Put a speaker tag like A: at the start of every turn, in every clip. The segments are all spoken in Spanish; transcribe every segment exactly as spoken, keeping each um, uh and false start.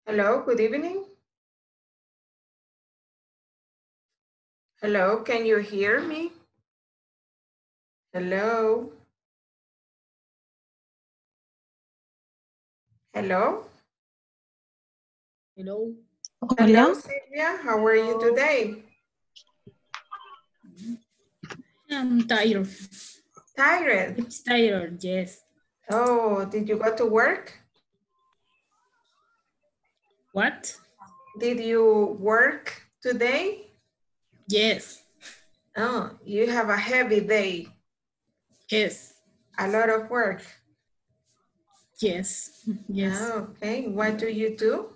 A: Hello, good evening. Hello, can you hear me? Hello. Hello.
B: Hello.
A: Hello, Sylvia. How are you today?
B: I'm tired.
A: Tired.
B: It's tired, yes.
A: Oh, did you go to work?
B: What?
A: Did you work today?
B: Yes.
A: Oh, you have a heavy day.
B: Yes.
A: A lot of work.
B: Yes. Yes.
A: Oh, okay. What do you do?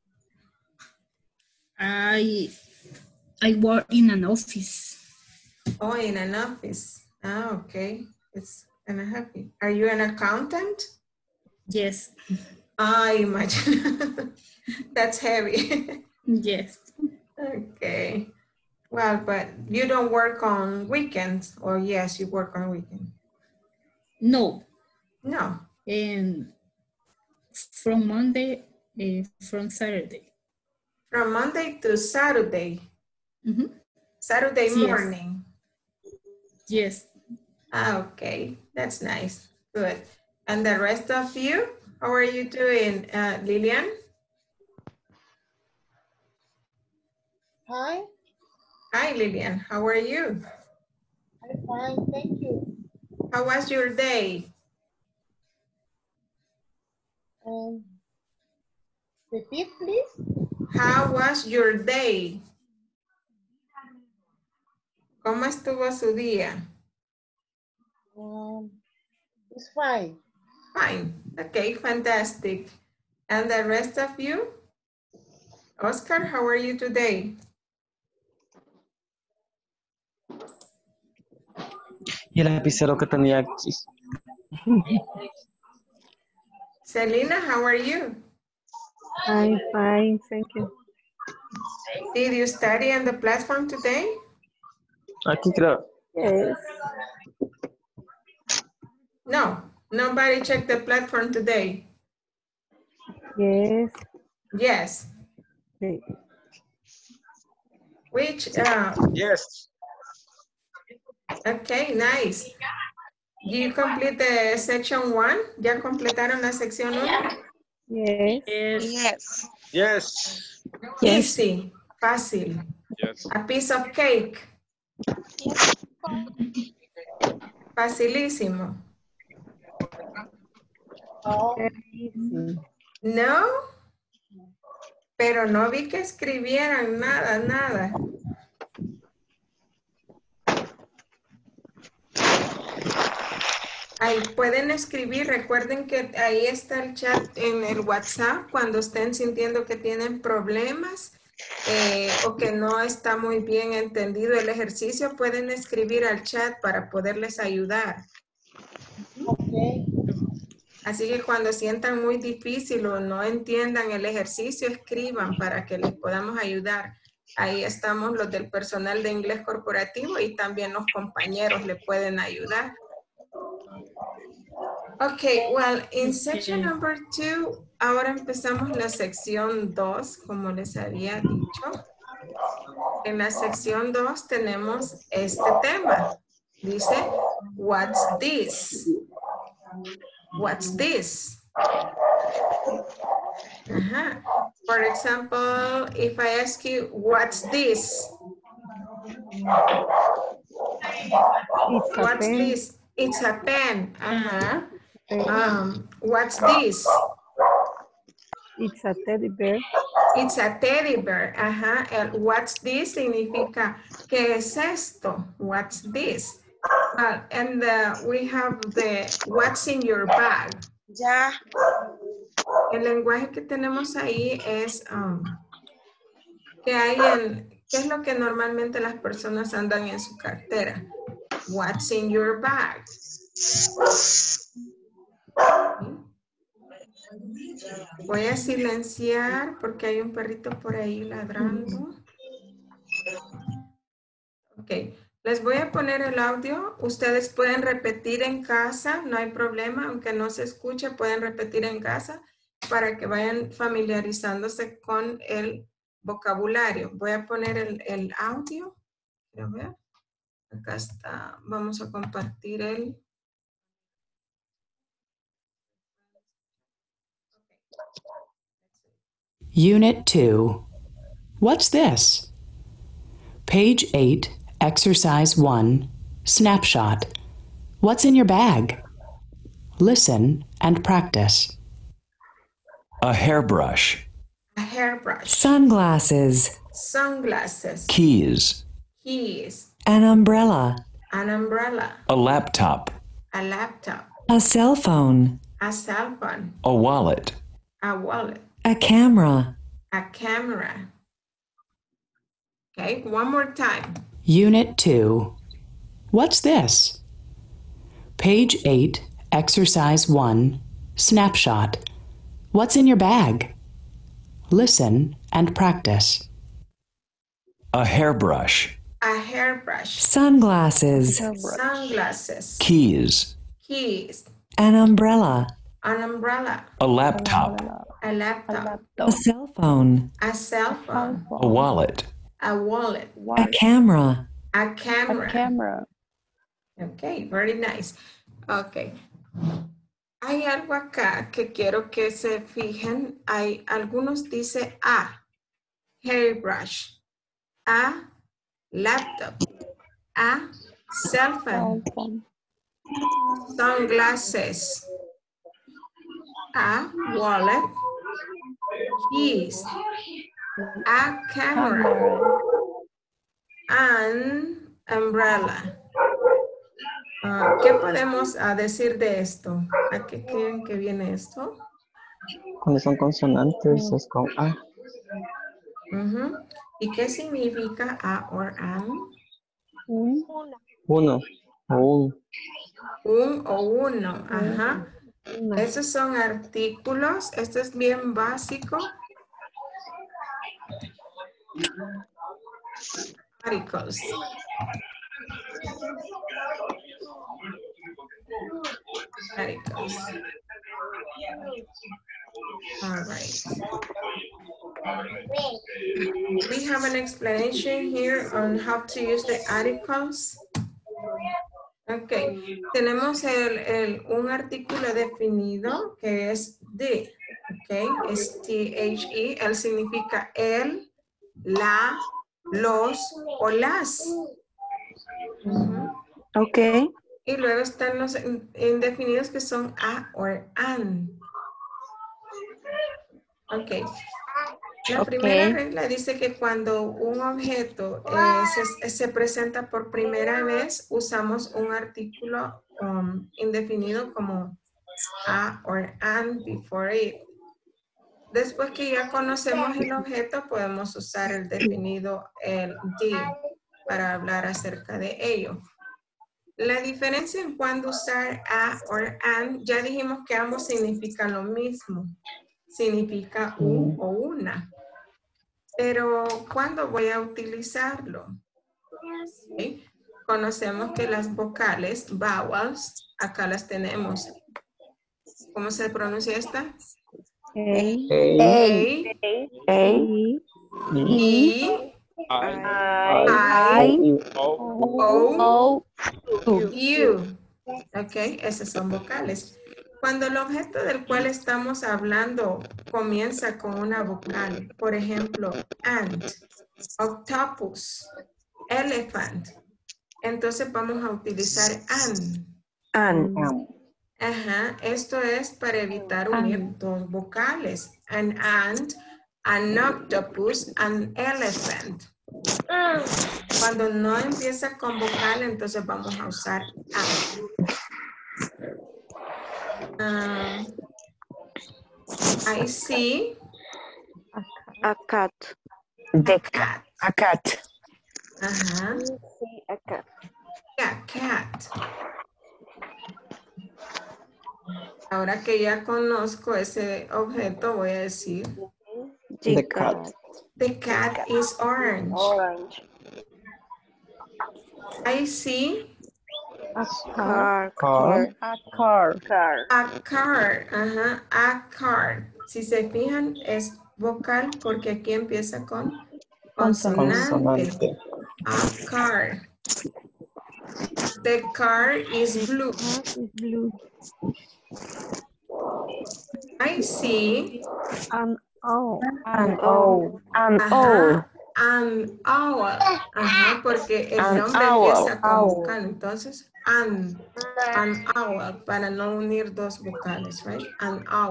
B: I I work in an office.
A: Oh, in an office. Oh, okay. It's kind of happy. Are you an accountant?
B: Yes.
A: I imagine. That's heavy.
B: Yes.
A: Okay. Well, but you don't work on weekends, or yes, you work on weekends?
B: No.
A: No.
B: And from Monday, uh, from Saturday.
A: From Monday to Saturday.
B: Mm-hmm.
A: Saturday
B: Yes.
A: morning.
B: Yes.
A: Ah, okay, that's nice. Good. And the rest of you, how are you doing, uh, Lillian?
C: Hi.
A: Hi, Lillian. How are you?
C: I'm fine, thank you.
A: How was your day?
C: Um, repeat, please.
A: How was your day? ¿Cómo estuvo su día?
C: Um, it's fine.
A: Fine. Okay, fantastic. And the rest of you? Oscar, how are you today?
D: Y el lapicero que tenía aquí.
A: Selena, how are you?
E: I'm fine, thank you.
A: Did you study on the platform today?
D: Aquí creo.
E: Yes.
A: No, nobody checked the platform today.
E: Yes.
A: Yes.
E: Sí.
A: Which, uh,
D: Yes.
A: okay, nice. You complete the section one? ¿Ya completaron la sección uno?
E: Yes.
B: Yes.
D: Yes.
E: Yes.
A: Easy, fácil.
D: Yes.
A: A piece of cake. Facilísimo.
C: Oh,
E: Very easy.
A: ¿No? Pero no vi que escribieran nada, nada. Ahí pueden escribir, recuerden que ahí está el chat en el WhatsApp cuando estén sintiendo que tienen problemas eh, o que no está muy bien entendido el ejercicio, pueden escribir al chat para poderles ayudar.
C: okay.
A: Así que cuando sientan muy difícil o no entiendan el ejercicio, escriban para que les podamos ayudar. Ahí estamos los del personal de inglés corporativo y también los compañeros le pueden ayudar. Okay, well, in section number two, ahora empezamos la sección dos, como les había dicho. En la sección dos tenemos este tema. Dice, what's this? What's this? Uh-huh. For example, if I ask you, what's this?
E: It's a
A: What's
E: pen.
A: this? It's a pen. Uh-huh.
E: Pen.
A: Um, what's this?
E: It's a teddy bear.
A: It's a teddy bear. Ajá. El what's this significa, ¿qué es esto? What's this? Uh, and uh, we have the what's in your bag.
F: Ya.
A: El lenguaje que tenemos ahí es um, que hay en, ¿qué es lo que normalmente las personas andan en su cartera? What's in your bag? Voy a silenciar porque hay un perrito por ahí ladrando. Ok, les voy a poner el audio. Ustedes pueden repetir en casa, no hay problema, aunque no se escuche, pueden repetir en casa. para que vayan familiarizándose con el vocabulario. Voy a poner el, el audio. Quiero ver. Acá está. Vamos a compartir el...
F: Unit two. What's this? Page eight, Exercise one, Snapshot. What's in your bag? Listen and practice.
G: A hairbrush.
A: A hairbrush.
H: Sunglasses.
A: Sunglasses.
G: Keys.
A: Keys.
H: An umbrella.
A: An umbrella.
G: A laptop.
A: A laptop.
H: A cell phone.
A: A cell phone.
G: A wallet.
A: A wallet.
H: A camera.
A: A camera. Okay, one more time.
F: Unit two. What's this? Page eight, Exercise one, Snapshot. What's in your bag? Listen and practice.
G: A hairbrush.
A: A hairbrush.
H: Sunglasses.
A: Sunglasses.
G: Keys.
A: Keys.
H: An umbrella.
A: An umbrella.
G: A laptop.
A: A laptop.
H: A cell phone.
A: A cell phone.
G: A wallet.
A: A wallet.
H: A camera.
A: A camera.
E: Camera.
A: Okay, very nice. Okay. Hay algo acá que quiero que se fijen. Hay algunos dice a hairbrush, a laptop, a cell phone, sunglasses, a wallet, keys, a camera, an umbrella. Uh, ¿Qué podemos uh, decir de esto? ¿A qué creen que viene esto?
D: Cuando son consonantes es con A.
A: Uh-huh. ¿Y qué significa a or an?
D: Uno o un.
A: Un o uno. Ajá. Esos son artículos. Esto es bien básico. Articles. Articles. All right. We have an explanation here on how to use the articles. Ok, tenemos el, el, un artículo definido que es the, ok, es T H E, él significa el, la, los o las. Uh-huh.
E: Ok.
A: Y luego están los indefinidos que son a o an. Ok. La
E: Okay.
A: primera regla dice que cuando un objeto eh, se, se presenta por primera vez, usamos un artículo um, indefinido como a or an before it. Después que ya conocemos el objeto, podemos usar el definido el the para hablar acerca de ello. La diferencia en cuando usar a or an, ya dijimos que ambos significan lo mismo. Significa un o una. Pero, ¿cuándo voy a utilizarlo? ¿Okay? Conocemos que las vocales, vowels, acá las tenemos. ¿Cómo se pronuncia esta?
E: A.
A: A.
E: A.
A: E.
E: I.
A: I. O.
E: O.
A: U. Ok, esas son vocales. Cuando el objeto del cual estamos hablando comienza con una vocal, por ejemplo, ant, octopus, elephant, entonces vamos a utilizar an.
E: An.
A: Ajá, esto es para evitar unir dos vocales, an ant, an octopus, an elephant. Cuando no empieza con vocal, entonces vamos a usar an. Um, I see
E: A cat.
A: a cat.
E: A cat.
A: Ajá.
E: A cat.
A: Yeah, cat. Ahora que ya conozco ese objeto, voy a decir
D: The cat.
A: the cat is orange.
E: Orange.
A: I see
E: A car.
D: Car.
E: A car. Car.
A: a car. Ajá, a car. Si se fijan, es vocal porque aquí empieza con consonante.
D: Consonante.
A: A car. The car is blue.
E: Blue.
A: I see
E: An owl.
C: An owl.
E: An
A: ajá,
E: owl.
A: an owl. Ajá, porque el
E: An
A: nombre
E: owl.
A: empieza con
E: Owl.
A: vocal. Entonces, an, an owl, para no unir dos vocales, right? An owl.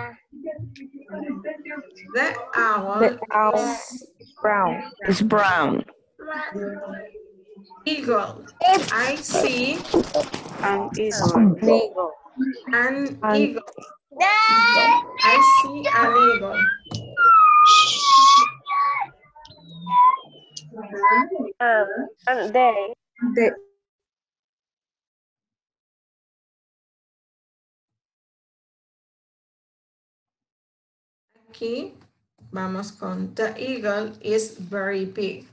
A: The owl,
E: The owl
A: is
E: brown. It's brown.
A: eagle. I see
E: An eagle.
A: an
E: An-
A: eagle. I see an eagle.
E: Um, and they. The
A: Aquí vamos con the eagle is very big.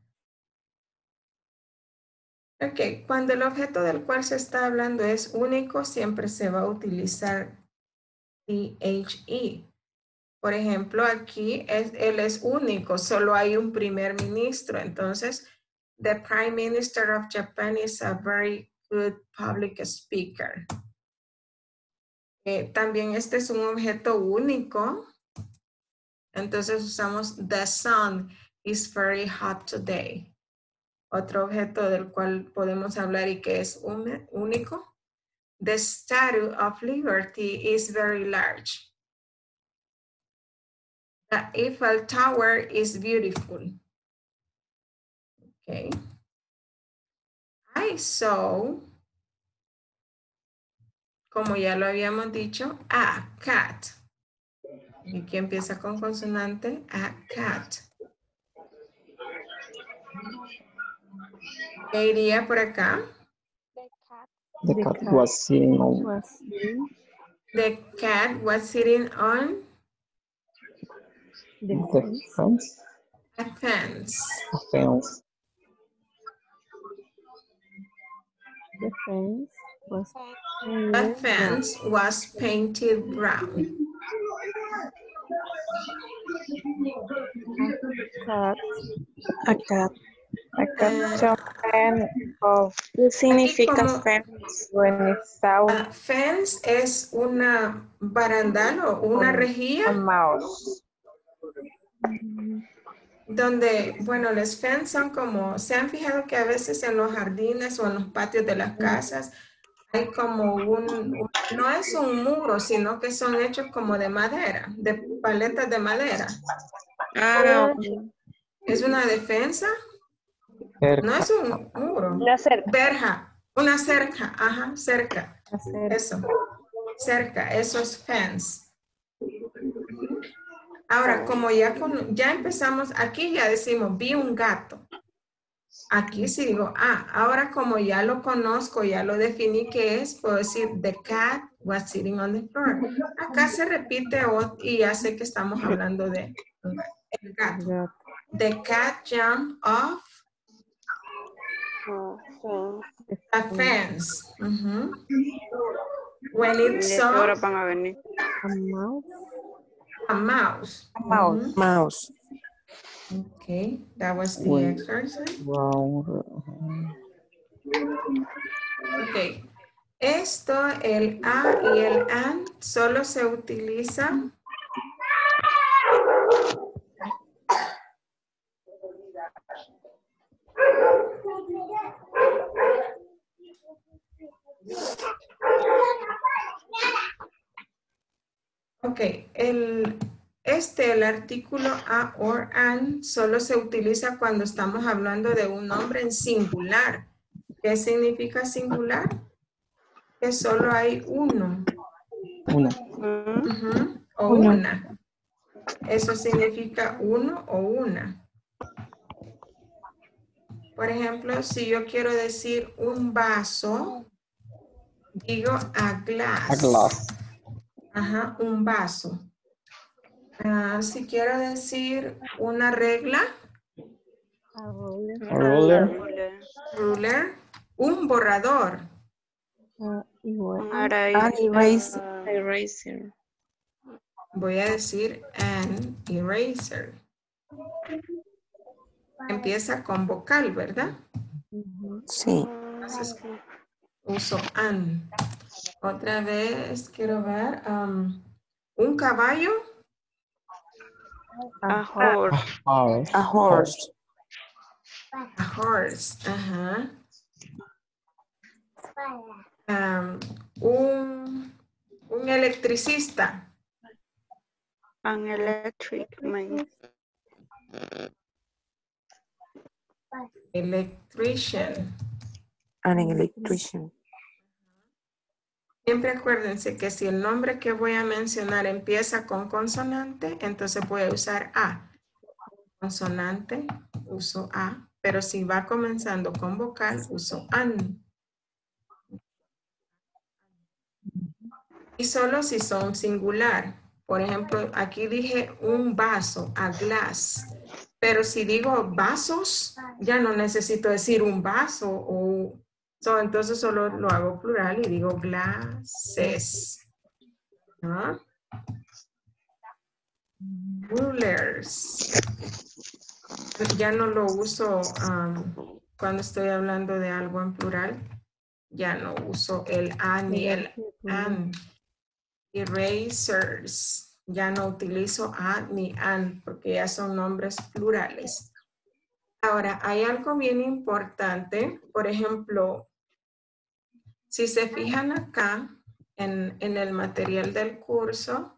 A: Ok, cuando el objeto del cual se está hablando es único, siempre se va a utilizar the. Por ejemplo, aquí es, él es único, solo hay un primer ministro. Entonces, the Prime Minister of Japan is a very good public speaker. Eh, también este es un objeto único. Entonces usamos the sun is very hot today. Otro objeto del cual podemos hablar y que es un, único. The Statue of Liberty is very large. The Eiffel Tower is beautiful. Okay. I saw, como ya lo habíamos dicho, a cat. Y aquí empieza con consonante, a cat. ¿Qué iría por acá?
D: The cat was sitting on
A: The cat was sitting on
D: the fence.
A: a fence.
D: A fence.
E: The fence was
A: The fence was painted brown.
E: cat.
I: A cat.
E: A cat.
A: Eh,
E: So, fan of. ¿Qué significa
A: como-
E: fence? When it's out.
A: Uh, fence es una barandal o una
E: A
A: rejilla
E: mouse.
A: donde, bueno, los fence son como, se han fijado que a veces en los jardines o en los patios de las casas hay como un, un- no es un muro, sino que son hechos como de madera, de paletas de madera.
I: Ah,
A: ¿Es una defensa?
D: Cerca.
A: No es un muro.
E: Una cerca.
A: Verja, una cerca, ajá, cerca.
E: Cerca.
A: Eso, cerca, eso es fence. Ahora, como ya, con, ya empezamos, aquí ya decimos, vi un gato. Aquí sí digo, ah, ahora como ya lo conozco, ya lo definí qué es, puedo decir, the cat was sitting on the floor. Acá se repite o- y ya sé que estamos hablando de el gato. The cat jumped off the fence. Ujú. When it saw
I: ahora van a venir.
E: A mouse.
A: a mouse.
E: Mouse.
A: Ujú.
I: Mouse.
A: Okay, that was the
D: When-
A: exercise.
D: Brown.
A: Ok. Esto, el a y el an, solo se utiliza Ok, el, este, el artículo a or an, solo se utiliza cuando estamos hablando de un nombre en singular. ¿Qué significa singular? Que solo hay uno.
D: Una.
A: Ujú, o
E: Uno.
A: una. Eso significa uno o una. Por ejemplo, si yo quiero decir un vaso, digo a glass.
D: A glass.
A: Ajá, un vaso. Ah, si quiero decir una regla,
E: A ruler.
D: A ruler.
A: ruler, un borrador.
E: A igual.
I: Ahora
C: An
I: es
C: eraser.
I: eraser.
A: voy a decir an eraser. Empieza con vocal, ¿verdad?
I: Sí.
A: Entonces uso an. Otra vez quiero ver um, un caballo.
I: A horse.
D: Horse.
I: A horse.
A: A horse. Ajá. Um, un, un electricista.
I: An electric man.
A: Electrician.
I: An electrician.
A: Siempre acuérdense que si el nombre que voy a mencionar empieza con consonante, entonces voy a usar A. Consonante, uso A. Pero si va comenzando con vocal, uso an. Y solo si son singular. Por ejemplo, aquí dije un vaso, a glass. Pero si digo vasos, ya no necesito decir un vaso. O, so, entonces solo lo hago plural y digo glasses. ¿No? Rulers. Ya no lo uso um, cuando estoy hablando de algo en plural. Ya no uso el a ni el an. Erasers. Ya no utilizo a ni an porque ya son nombres plurales. Ahora, hay algo bien importante. Por ejemplo, si se fijan acá en, en el material del curso,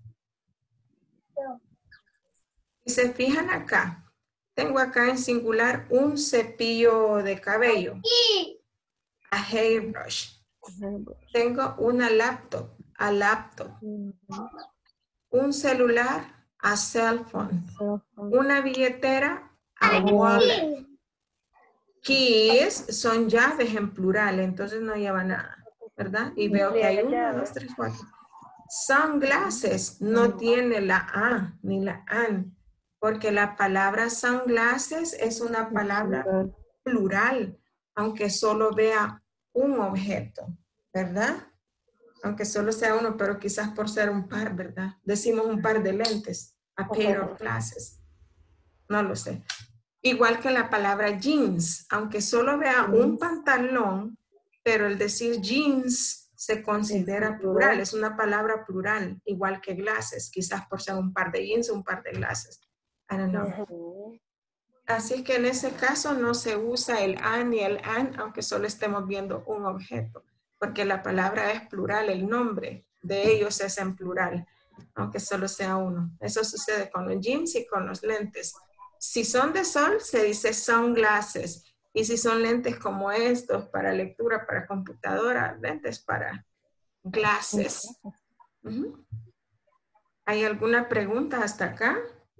A: si se fijan acá, tengo acá en singular un cepillo de cabello. A hairbrush. Tengo una laptop. A laptop. Un celular. A cell phone. Una billetera. A wallet. Keys son llaves en plural, entonces no lleva nada, ¿verdad? Y veo que hay una, dos, tres, cuatro. Sunglasses no tiene la A ni la an, porque la palabra sunglasses es una palabra plural, aunque solo vea un objeto, ¿verdad? Aunque solo sea uno, pero quizás por ser un par, ¿verdad? Decimos un par de lentes, a pair of glasses. No lo sé. Igual que la palabra jeans, aunque solo vea un pantalón, pero el decir jeans se considera plural, es una palabra plural, igual que glasses, quizás por ser un par de jeans o un par de glasses. I don't know. Así que en ese caso no se usa el a ni el an, aunque solo estemos viendo un objeto, porque la palabra es plural, el nombre de ellos es en plural, aunque solo sea uno. Eso sucede con los jeans y con los lentes. Si son de sol, se dice sunglasses. Y si son lentes como estos, para lectura, para computadora, lentes para glasses. Uh-huh. ¿Hay alguna pregunta hasta acá?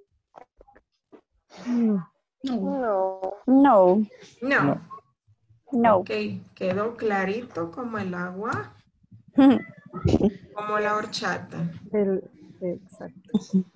E: No.
I: No. No.
A: No.
I: No.
A: Ok, quedó clarito como el agua, como la horchata.
E: El, exacto.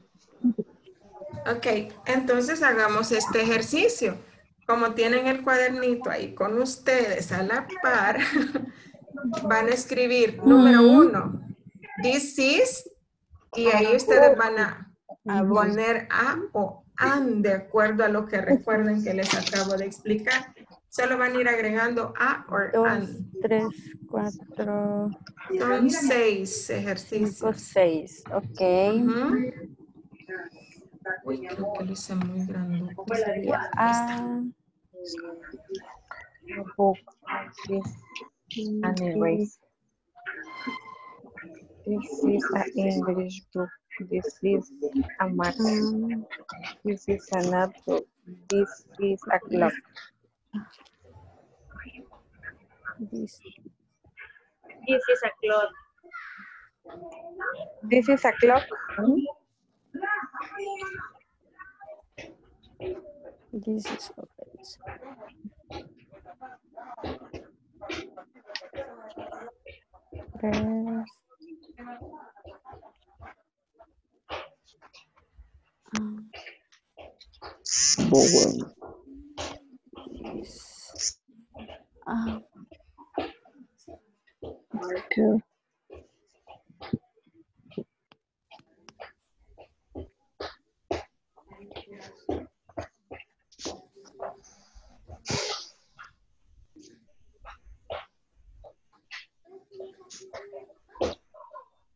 A: Ok, entonces hagamos este ejercicio. Como tienen el cuadernito ahí con ustedes a la par, van a escribir número uno, this is, y ahí ustedes van a, a poner a o an de acuerdo a lo que recuerden que les acabo de explicar. Solo van a ir agregando a o an.
I: Dos, tres, cuatro,
A: Son seis ejercicios.
I: cinco, seis. Ok.
A: Uh-huh. Uy, creo que lo hice muy grande.
I: Sería A.
E: Book. Yes. An erase. This is an English book. This is a map.
I: Mm,
E: This is a notebook. This is a clock.
I: this.
E: This is a clock. This is a clock.
I: This is okay. There's, um,
D: Bowen.
I: this, um,
E: Marker.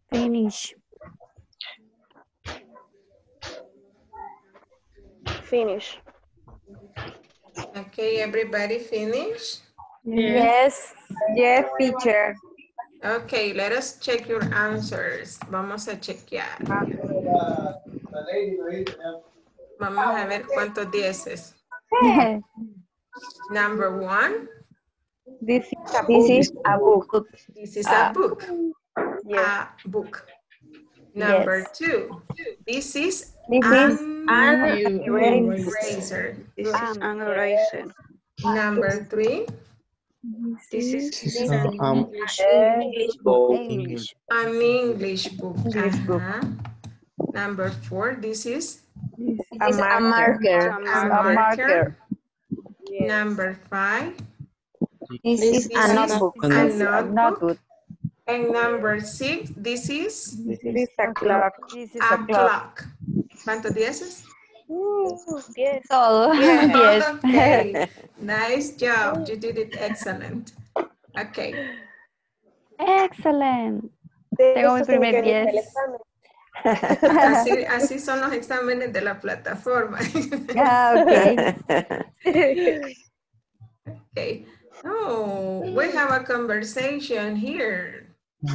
I: Finish.
J: Finish.
A: Okay, everybody finish?
E: Yes. Yes, teacher.
A: Okay, let us check your answers. Vamos a chequear. Vamos a ver cuántos dieces. Number one.
E: This is a book. This is a book.
A: This is a book.
J: Yes.
A: A book. Number
I: Yes.
A: two. This is
E: This is
A: an
E: an
A: eraser.
J: This is an eraser.
A: Number three.
J: This is
D: This is a, um,
J: English book.
I: English.
A: An English book.
E: English book.
A: Uh-huh. Number four. This is
E: a marker.
A: a
J: A
A: marker.
J: Yes.
A: Number five.
E: This is
A: This
E: a
A: is
E: notebook.
A: a notebook.
E: Notebook.
A: And number six. This is
E: This is a clock.
I: This is
A: a
I: a
A: clock. ¿Cuántos dieces?
J: Yes.
I: todo. Yes.
A: Okay. Nice job. You did it excellent. Okay.
I: Excellent. Tengo mi primer diez.
A: Así, así son los exámenes de la plataforma.
I: Ah, okay.
A: Okay. Oh, we have a conversation here.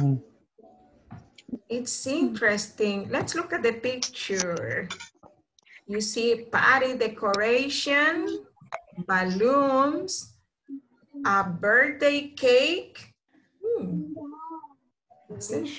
A: It's interesting. Let's look at the picture. You see party decoration, balloons, a birthday cake. Hmm. What's this?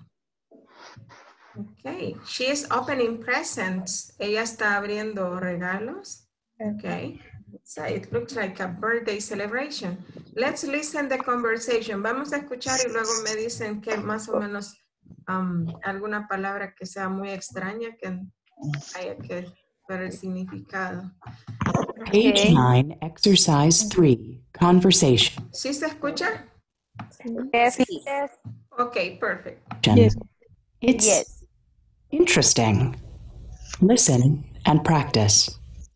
A: Okay, she is opening presents. Ella está abriendo regalos. Okay, so it looks like a birthday celebration. Let's listen the conversation. Vamos a escuchar y luego me dicen que más o menos um, alguna palabra que sea muy extraña que haya que ver el significado.
F: Page
I: Okay.
F: nine, exercise three, conversation.
A: ¿Sí se escucha?
E: Yes.
A: Okay, perfect.
F: Yes. It's
I: Yes.
F: interesting. Listen and practice.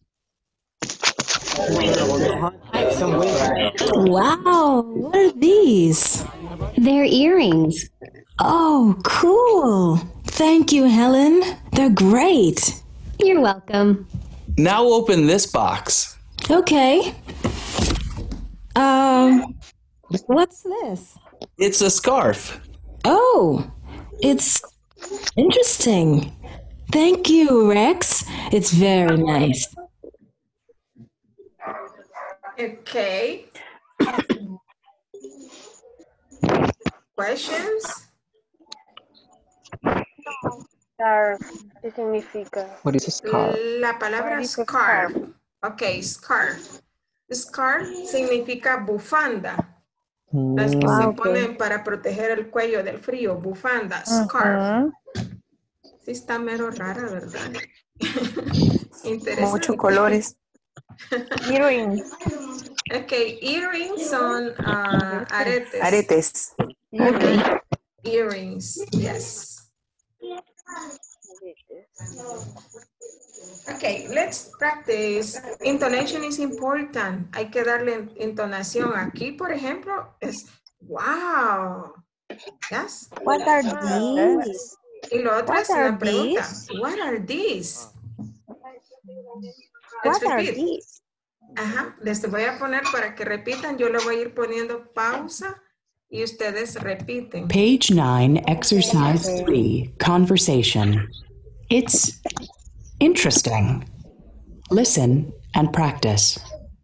H: Wow, what are these?
K: They're earrings.
H: Oh, cool. Thank you, Helen. They're great.
K: You're welcome.
G: Now open this box.
H: Okay. Um, what's this?
G: It's a scarf.
H: Oh, it's interesting. Thank you, Rex. It's very nice.
A: Okay. Questions?
J: Scarf. ¿Qué significa?
D: what is a scarf?
A: La palabra scarf. Ok, scarf. Scarf significa bufanda. Las que
D: Mm,
A: se ponen para proteger el cuello del frío. Bufanda, scarf. Sí está mero rara, ¿verdad? Interesante.
L: Muchos colores.
E: Earrings.
A: Ok, earrings son uh, aretes.
L: Aretes.
A: Okay. Earrings, yes. Okay, let's practice. Intonation is important. Hay que darle entonación. Aquí, por ejemplo, es wow. Yes.
E: What are these?
A: Y lo otro
E: What
A: es
E: are
A: una pregunta.
E: these?
A: What are these? Let's
E: What are
A: repeat.
E: these?
A: Ajá, les voy a poner para que repitan. Yo le voy a ir poniendo pausa y ustedes repiten.
F: Page nine, exercise three, conversation. It's interesting. Listen and practice.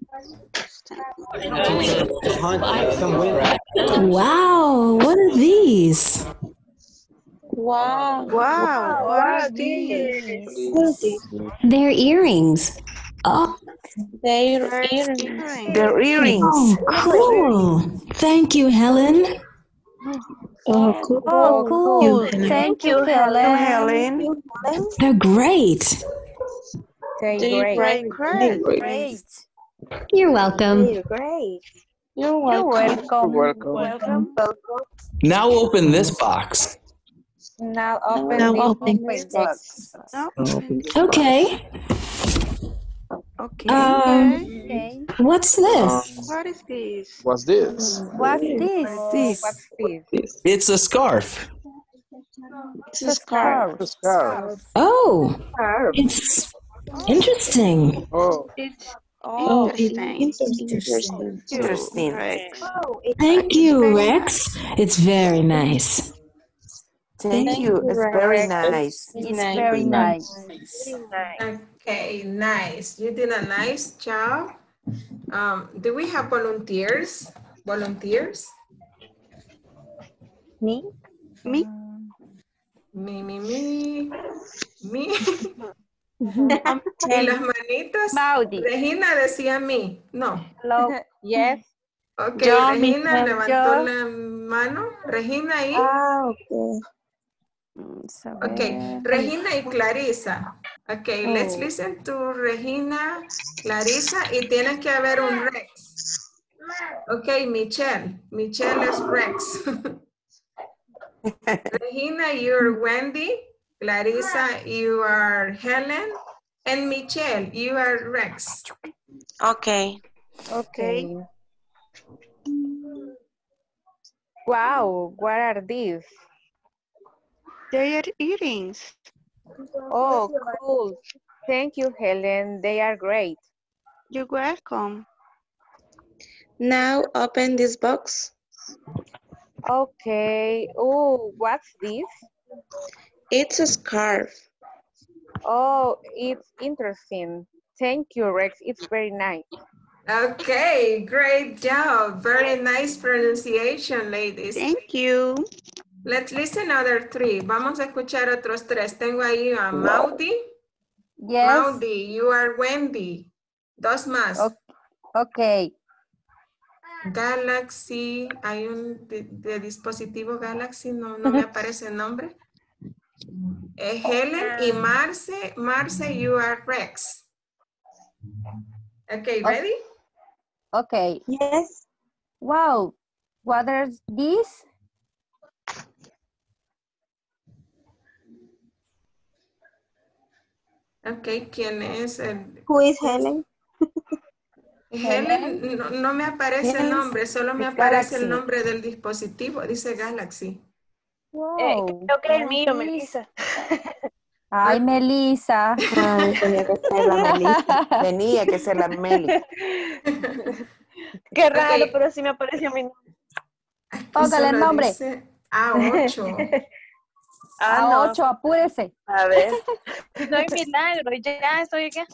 H: Wow, what are these?
E: Wow.
L: Wow,
E: What are these?
K: They're earrings.
H: Oh,
E: They're earrings.
L: they're earrings.
H: oh, cool. Thank you, Helen.
E: Oh, cool.
I: Oh, cool. Thank you, Helen.
L: Helen.
H: They're great.
E: They're
J: Great,
E: great.
J: great.
I: Great.
K: You're welcome.
E: They're great. You're
I: You're
E: welcome.
I: welcome.
C: welcome.
I: Welcome.
G: Now open this box.
E: Now open
C: Now
E: the
C: open
E: open box.
L: No?
H: Okay.
L: Okay.
H: Um,
I: Okay.
H: what's this?
J: What is this?
D: what's this?
I: What's this?
L: This.
E: What's this?
G: It's a scarf.
L: It's a scarf.
D: A scarf.
H: Oh, it's interesting.
D: Oh,
J: It's
L: Oh, it's
J: interesting.
L: interesting. Interesting.
J: Rex.
H: Thank you, Rex. It's very nice.
L: Thank you. It's very nice.
I: It's very nice.
J: Very nice.
A: Okay, nice. You did a nice job. Um, do we have volunteers? Volunteers?
C: Me?
J: Me?
A: Me, me, me. Me. Y las manitas.
I: Maudi.
A: Regina decía me. No.
I: Hello.
C: Yes.
A: Ok,
I: Yo,
A: Regina
I: mi-
A: levantó
I: yo.
A: la mano. Regina ahí.
L: Ah, okay.
I: Vamos a
A: Ok,
I: ver.
A: Regina y Clarisa. Ok, let's
C: Oh.
A: listen to Regina, Clarisa, y tiene que haber un Rex. Ok, Michelle. Michelle es Rex. Regina, you're Wendy. Clarisa, you are Helen. And Michelle, you are Rex.
J: Okay.
C: Okay.
I: Wow, what are these?
J: They are earrings.
I: Oh, cool. Thank you, Helen. They are great.
J: You're welcome.
L: Now open this box.
I: Okay. Oh, what's this?
L: It's a scarf.
I: Oh, it's interesting. Thank you, Rex. It's very nice.
A: Okay, great job. Very nice pronunciation, ladies.
J: Thank you.
A: Let's listen other three. Vamos a escuchar otros tres. Tengo ahí a Maudi.
I: Yes.
A: Maudi, you are Wendy. Dos más.
I: Okay.
A: Galaxy, hay un de, de dispositivo Galaxy, no, no me aparece el nombre. Eh, Helen y Marce. Marce, you are Rex. Okay, ready?
I: Okay.
L: Yes.
I: Wow. What is this?
A: Okay, ¿quién es? El,
L: Who is Helen?
A: Helen, no, no me aparece el nombre, solo me
L: It's
A: aparece el
L: Galaxy.
A: nombre del dispositivo, dice Galaxy.
I: Wow.
J: Creo que es el
I: what
J: mío,
I: is-
J: Melissa.
I: Ay, Melissa.
L: Ay, tenía que ser la Meli. Tenía que ser la Meli.
J: Qué raro,
A: Ok.
J: pero sí me apareció mi nombre.
I: Póngale el
A: Solo
I: nombre.
A: dice A ocho.
J: Ah,
I: A
J: no.
I: ocho, apúrese.
J: A ver. No hay milagro, ya estoy acá.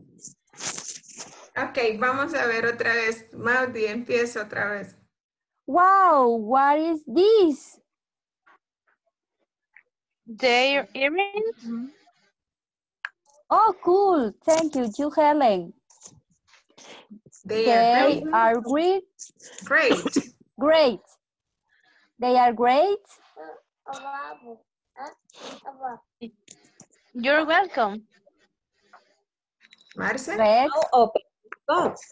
A: Ok, vamos a ver otra vez. Maudi, empieza otra vez.
I: Wow, what is this?
J: Their earrings.
I: Oh, cool. Thank you, you, Helen.
A: They,
I: They
A: are great.
I: are great.
A: Great.
I: Great. They are great.
J: You're welcome.
A: Marce.
I: Rex.
L: Open box.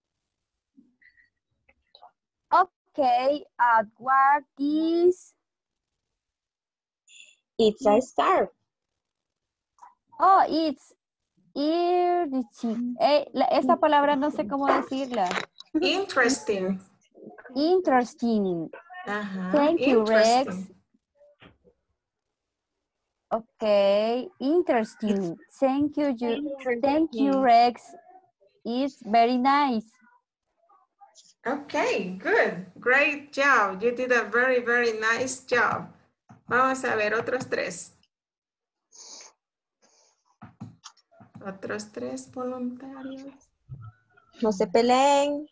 I: Okay, uh, what is?
L: It's a scarf.
I: Oh, it's interesting. Eh, la- esa palabra no sé cómo decirla.
A: Interesting.
I: Interesting.
A: Ajá.
I: Thank you, Rex.
A: Interesting.
I: Okay, interesting. Thank you, you. Thank you, Rex. It's very nice.
A: Okay, good. Great job. You did a very, very nice job. Vamos a ver otros tres. Otros tres voluntarios.
L: No se peleen.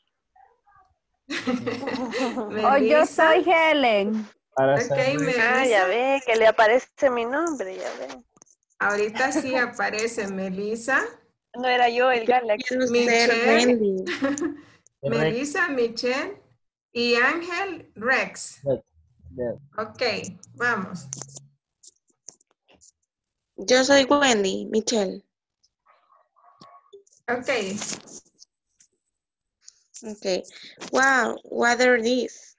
I: Oh, yo
A: Melissa.
I: soy Helen.
D: para
A: Ok,
D: saber.
J: Ah, ya
A: Melissa.
J: ve, que le aparece mi nombre, ya ve.
A: Ahorita sí aparece Melissa.
J: No era yo el Galaxy.
L: Quiero ser
A: Michelle.
L: Wendy.
A: Melissa, Michelle y Ángel, Rex.
D: Yeah.
A: Ok, vamos.
L: Yo soy Wendy, Michelle.
A: Ok,
L: Okay. Wow, what are these?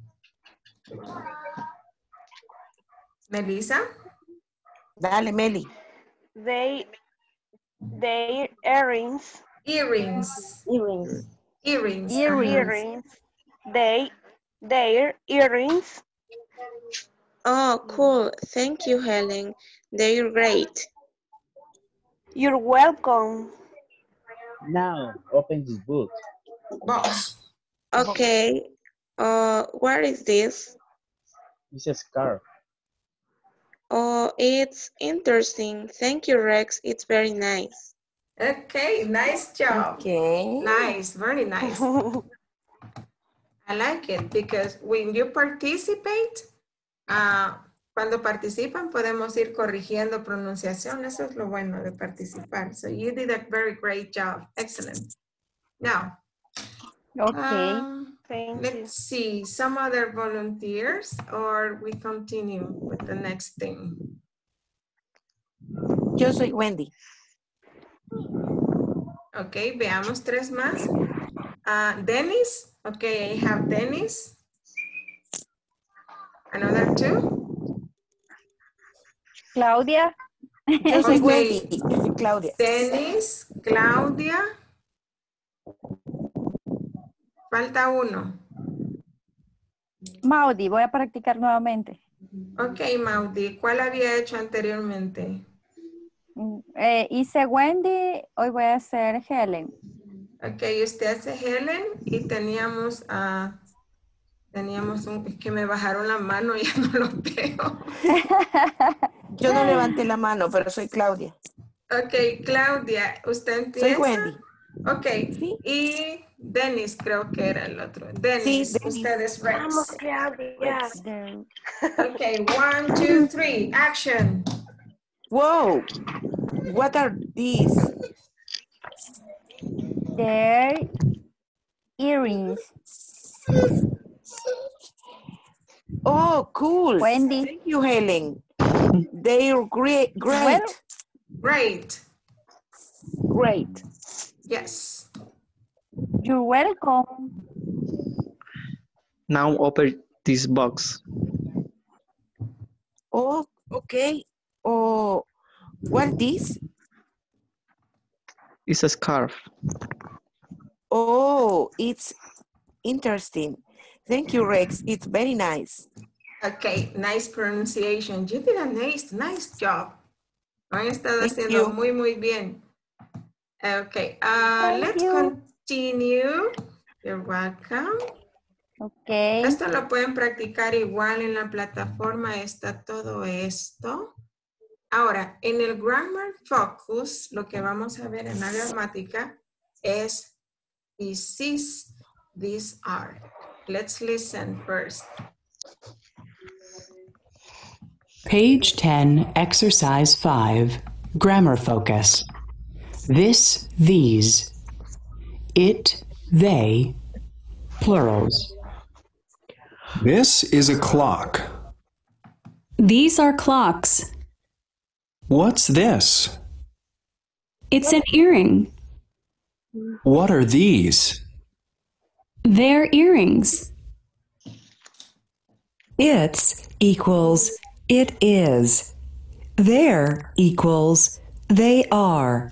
A: Melissa.
L: Dale, Meli.
J: They, their earrings,
A: Earrings.
L: Earrings.
A: Earrings.
I: Earrings.
A: ajá.
J: earrings, they, their earrings
M: Oh, cool. Thank you, Helen. They're great.
C: You're welcome.
N: Now, open this book.
A: Box.
M: Okay. Uh, what is this?
N: It's a scarf.
M: Oh, it's interesting. Thank you, Rex. It's very nice.
A: Okay, nice job.
L: Okay.
A: Nice, very nice. I like it because when you participate, uh, cuando participan podemos ir corrigiendo pronunciación. Eso es lo bueno de participar. So you did a very great job. Excellent. Now,
I: Okay.
A: um, let's see some other volunteers or we continue with the next thing.
L: Yo soy Wendy.
A: Ok, veamos tres más. Uh, Dennis. Okay, I have Dennis. Another two.
I: Claudia.
L: Yo soy
A: Okay.
L: Wendy. Yo soy Claudia.
A: Dennis, Claudia. Falta uno.
I: Maudi, voy a practicar nuevamente.
A: Ok, Maudi, ¿cuál había hecho anteriormente?
I: Eh, hice Wendy, hoy voy a hacer Helen.
A: Ok, usted hace Helen y teníamos, uh, teníamos un, es que me bajaron la mano y ya no lo veo.
L: Yo no levanté la mano, pero soy Claudia.
A: Ok, Claudia, ¿usted empieza?
L: Soy Wendy.
A: Ok,
L: ¿Sí?
A: y Dennis creo que era el otro. Dennis,
L: Sí, Dennis.
A: usted es Rex.
C: Vamos, Claudia.
A: Ok, one, two, three, action.
L: Whoa, what are these?
I: They're earrings.
L: Oh, cool.
I: Wendy.
L: Thank you, Helen. They're great. Great.
I: Well,
A: Great.
L: Great.
A: Yes.
I: You're welcome.
D: Now open this box.
L: Oh, okay. Oh, what this?
D: It's a scarf.
L: Oh, it's interesting. Thank you, Rex. It's very nice.
A: Okay, nice pronunciation. You did a nice, nice job. Lo han estado
L: Thank
A: haciendo
L: you.
A: muy, muy bien. Okay, uh,
I: Thank
A: let's
I: you.
A: continue. You're welcome.
I: Okay.
A: Esto lo pueden practicar igual en la plataforma. Está todo esto. Ahora, en el Grammar Focus, lo que vamos a ver en la gramática es this is, these are. Let's listen first.
F: Page ten, Exercise five, Grammar Focus. This, these. It, they. Plurals.
O: This is a clock.
H: These are clocks.
O: What's this?
H: It's an earring.
O: What are these?
H: They're earrings.
P: It's equals it is. There equals they are.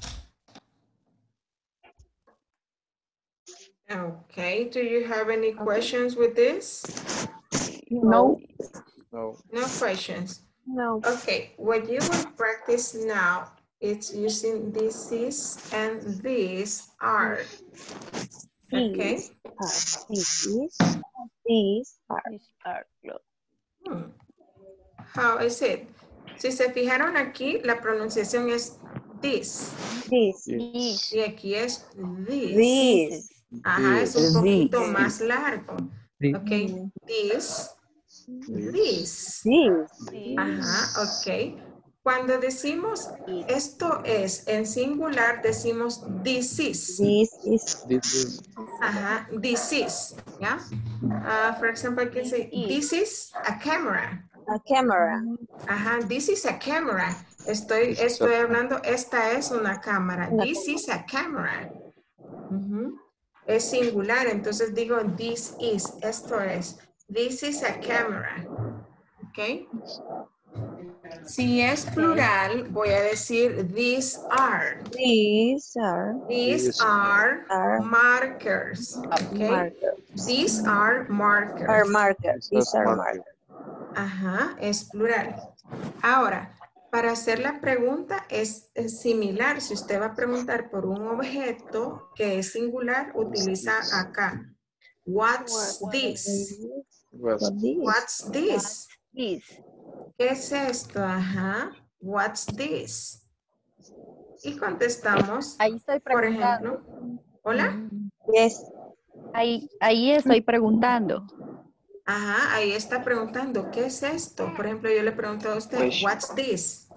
A: Okay, do you have any questions with this?
E: No.
D: No.
A: No questions.
E: No.
A: Okay, what you will practice now is using this is and these are. Okay.
E: These are. This is. These are.
A: Hmm. How is it? Si se fijaron aquí, la pronunciación es this.
E: This.
I: This.
A: Y aquí es this.
E: This.
A: Ajá, es un
L: This.
A: poquito
L: This.
A: más largo.
D: This.
A: Ok, this, this.
E: This.
A: Ajá, ok. Cuando decimos esto es en singular, decimos this is.
E: This is.
D: This is.
A: Ajá, this is. ¿Ya? Uh, for example, I can say, this is a camera.
E: A camera.
A: Ajá, this is a camera. Estoy, estoy hablando, esta es una cámara. This is a camera. Ujú. Es singular, entonces digo this is, esto es. This is a camera. ¿Ok? Si es plural, voy a decir these are.
E: These are.
A: These
D: These
A: are,
E: are
A: markers. Okay?
E: markers.
A: These are markers.
E: Are markers. These are
D: marker.
E: markers.
A: Ajá, es plural. Ahora, para hacer la pregunta es, es similar. Si usted va a preguntar por un objeto que es singular, utiliza acá. What's this?
E: What's this?
A: What's this? ¿Qué es esto? Ajá. What's this? Y contestamos,
I: Ahí estoy
A: por
I: preguntando.
A: ejemplo. ¿Hola?
C: Yes.
I: Ahí, ahí estoy preguntando.
A: Ajá, ahí está preguntando, ¿qué es esto? Por ejemplo, yo le pregunto a usted, what's this?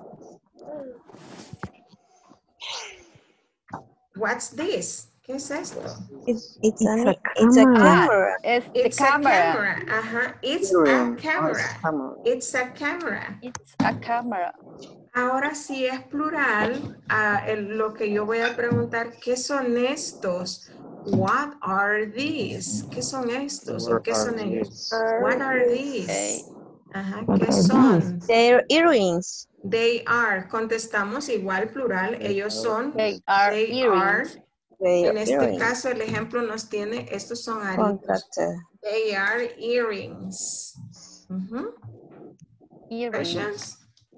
A: What's this? ¿Qué es esto?
C: It's, it's, an,
E: a
C: it's a
E: camera.
C: camera.
I: Es the
A: It's a
I: camera.
A: camera. Ajá, it's
E: Hearing.
A: a camera.
E: camera.
A: It's a camera.
I: It's a camera.
A: Ahora si es plural, ah, el- lo que yo voy a preguntar, ¿qué son estos? What are these? ¿Qué son estos? ¿O qué son ellos? What are these? Ajá, ¿qué son?
C: They're earrings.
A: They are. Contestamos igual plural. Ellos son.
I: They are
A: They
I: earrings.
A: are.
C: They
A: En
C: are
A: este
C: earrings.
A: caso, el ejemplo nos tiene, estos son aritos.
C: Contracted.
A: They are earrings. Ujú.
I: Earrings.
A: Questions?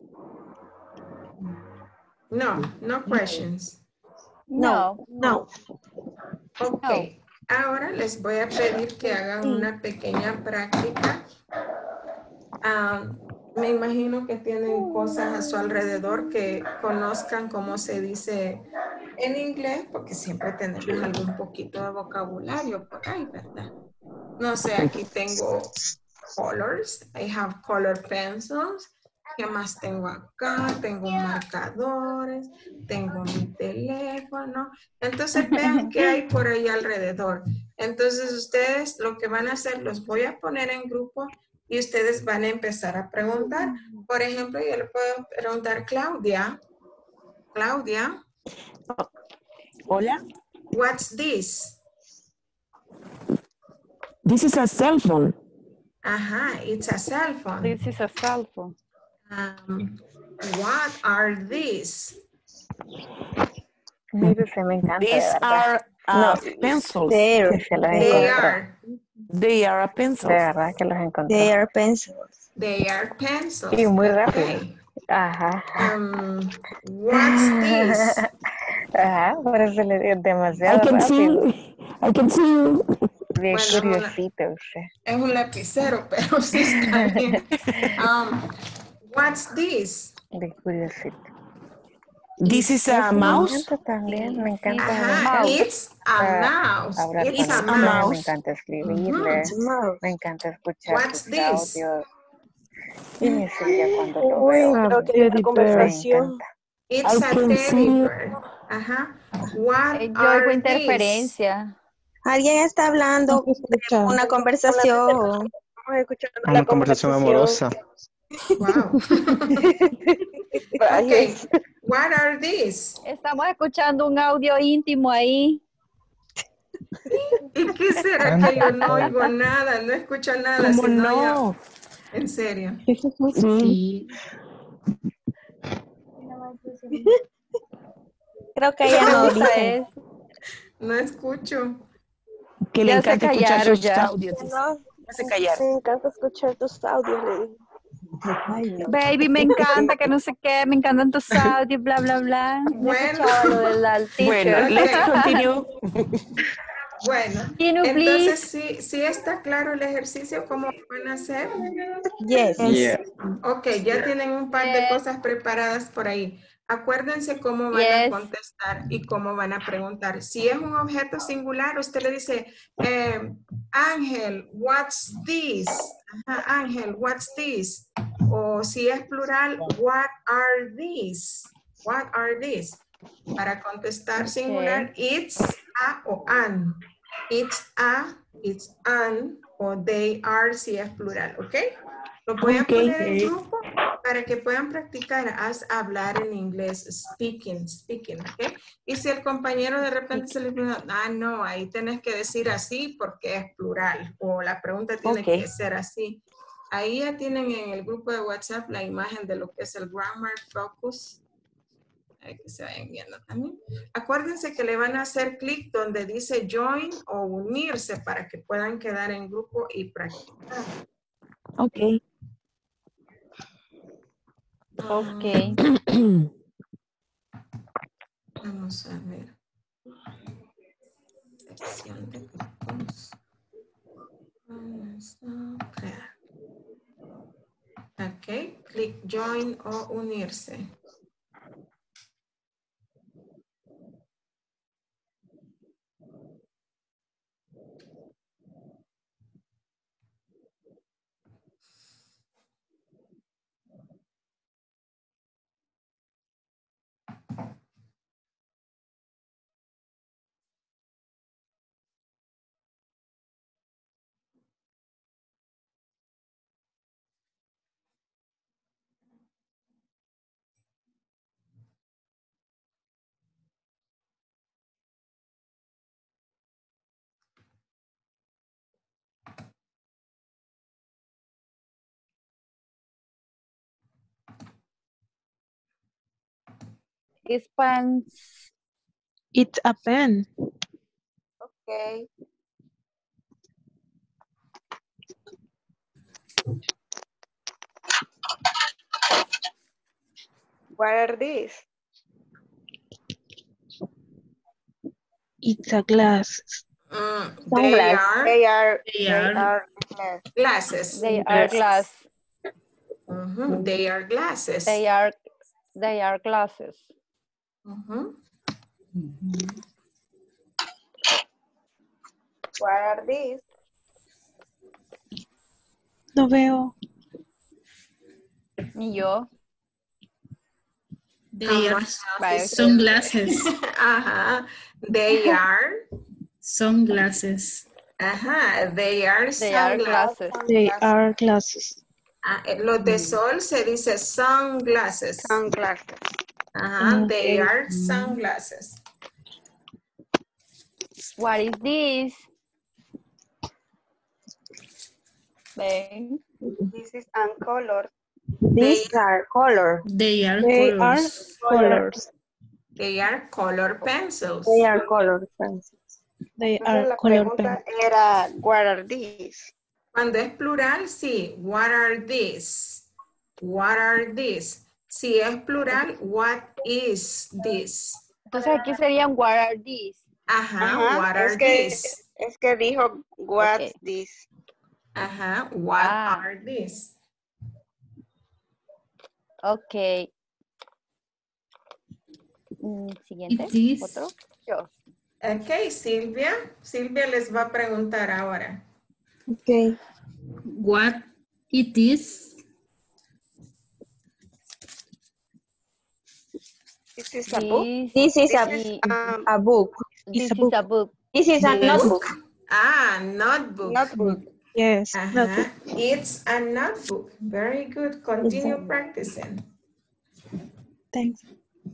A: No, no questions.
I: No.
C: No.
A: Ok, ahora les voy a pedir que hagan una pequeña práctica. Ah, me imagino que tienen cosas a su alrededor que conozcan cómo se dice en inglés, porque siempre tenemos algún poquito de vocabulario por ahí, ¿verdad? No sé, aquí tengo colors. I have color pencils. ¿Qué más tengo acá? Tengo marcadores, tengo mi teléfono. Entonces vean qué hay por ahí alrededor. Entonces ustedes lo que van a hacer, los voy a poner en grupo y ustedes van a empezar a preguntar. Por ejemplo, yo le puedo preguntar, Claudia. Claudia.
L: Hola.
A: What's this?
L: This is a cell phone.
A: Ajá, it's a cell phone.
I: This is a cell phone.
A: Um, what are these?
E: Mire, se me encanta.
L: These
E: de verdad.
L: are uh,
E: No,
L: pencils.
C: They're,
E: Sí, se los
A: They
E: encontró.
A: are.
L: They are pencils.
E: De verdad que los encontró.
C: they are pencils.
A: They are pencils.
E: Y muy rápido.
A: Okay.
E: Ajá.
A: Um, what's this?
E: Ajá, por eso le digo
L: I
E: demasiado
L: can
E: rápido.
L: see. I can see you.
E: Bien
A: Bueno,
E: curiosito usted.
A: Es un lapicero, pero sí está bien. Um, what's this?
E: De curiosito.
L: This is a
E: Me
L: mouse.
E: encanta también, me encanta.
A: Ajá, it's a
E: Ah,
A: mouse.
E: hablar
A: It's
E: con
A: a
E: él,
A: mouse.
E: me encanta escribirle,
A: Ujú.
E: me encanta escuchar
A: What's
E: sus
A: this?
E: audios. Y mi Silvia cuando lo
C: Uy,
E: veo,
C: creo que hay una
E: me
C: conversación.
E: encanta.
A: It's
L: I
A: a
L: can
A: teddy
L: see.
A: bear. Ajá. What
I: Eh, Yo
A: are
I: oigo
A: these?
I: interferencia.
C: Alguien está hablando de una conversación.
D: Una conversación amorosa.
A: Wow. Okay. What are these?
I: Estamos escuchando un audio íntimo ahí.
A: ¿Y qué será que yo no oigo nada? No escucho nada.
L: ¿Cómo
A: Si no,
L: no?
A: yo- En serio.
L: Mm.
C: Creo que ella no
I: Me gusta
C: dice.
I: eso.
A: No escucho.
L: Que le
I: Ya se
L: encanta escuchar
I: callaron,
L: sus
I: ya.
L: audios.
C: No,
L: Ya se callaron.
C: me encanta escuchar tus audios, le digo.
I: Baby, me encanta, que no sé qué, me encantan tus audios, bla, bla, bla. No
A: Bueno.
I: escuchaba lo del al
L: Bueno,
I: teacher.
L: let's continue.
A: Bueno,
I: Can you
A: entonces
I: please?
A: sí, sí está claro el ejercicio, ¿cómo van a hacer?
C: Yes.
D: Yeah.
A: Ok, ya tienen un par de
I: Yes.
A: cosas preparadas por ahí. Acuérdense cómo van a
I: Yes.
A: contestar y cómo van a preguntar. Si es un objeto singular, usted le dice, eh, Ángel, what's this? Ajá, Ángel, what's this? O si es plural, what are these? What are these? Para contestar singular, it's a o an. It's a, it's an, o they are si es plural, ¿ok? Lo voy a
L: Ok.
A: poner en grupo para que puedan practicar a hablar en inglés, speaking, speaking, ¿ok? Y si el compañero de repente se le pregunta, ah, no, ahí tenés que decir así porque es plural, o la pregunta tiene
L: Ok.
A: que ser así. Ahí ya tienen en el grupo de WhatsApp la imagen de lo que es el Grammar Focus. Hay que se vayan viendo también. Acuérdense que le van a hacer clic donde dice join o unirse para que puedan quedar en grupo y practicar.
L: Ok.
I: Ok.
A: Vamos a ver. Sección de grupos. Vamos a crear. Ok, clic join o unirse.
I: It's pants.
E: It's a pen.
C: Okay. What are these?
E: It's a glass.
A: Mm, they
C: Sunglass.
A: are,
C: They are.
B: They
C: They
B: are
C: are glass.
A: glasses.
I: They are glass.
A: Mhm, they are glasses.
I: They are they are glasses.
A: Mhm.
C: What are these?
E: No veo.
I: Ni yo.
B: They are
I: Vaya,
B: sunglasses.
A: Ajá. They are.
B: Sunglasses.
A: Ajá. They are
I: They are
A: sunglasses.
I: glasses.
E: They are glasses.
A: Ah, eh, los de sol se dice sunglasses.
C: Sunglasses.
A: Ajá. They
E: Okay.
A: are sunglasses.
I: What is this? Ven.
C: This is uncolor.
A: They,
C: These are color.
B: They are
E: They
B: colors.
E: are colors.
A: they are color pencils.
C: They are color pencils.
E: They
C: Entonces
E: are
C: la
E: color
C: pregunta
E: pen.
C: era, what are these?
A: Cuando es plural, sí. What are these? What are these? Si es plural, what is this?
I: Entonces aquí serían what are these?
A: Ajá,
C: Ajá,
A: what
C: es
A: are
C: que,
A: these?
C: es que dijo, what's
I: Okay.
C: this?
A: Ajá, what
I: Ah.
A: are these?
I: Ok. Mm, Siguiente.
B: It is.
I: Otro. Yo.
A: Ok, Silvia. Silvia les va a preguntar ahora.
E: Okay.
B: What it is.
C: This is a book.
I: This,
C: This is a,
I: is
C: um,
E: A book.
I: this
E: It's a
I: is
E: book.
I: a book.
C: this is a
A: Book?
C: notebook.
A: Ah, notebook.
C: Notebook.
E: Yes.
A: Ajá.
E: Notebook.
A: It's a notebook. Very good. Continue practicing.
E: Thanks.